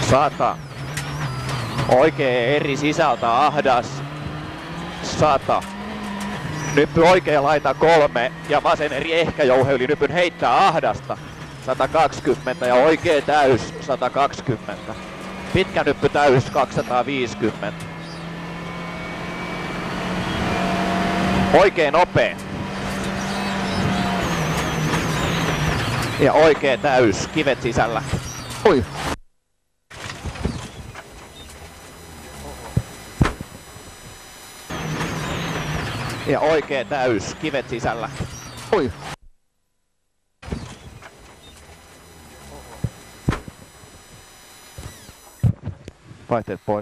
100. Oikee eri sisältä ahdas. 100. Nyppy oikea laita 3 ja vasen eri ehkä jouheuli nypyn heittää ahdasta. 120 ja oikea täys 120. Pitkä nyppy täys 250. Oikein nopea. Ja oikea täys, kivet sisällä. Oi. Ja oikea täys, kivet sisällä. Oi. Vaihteet pois.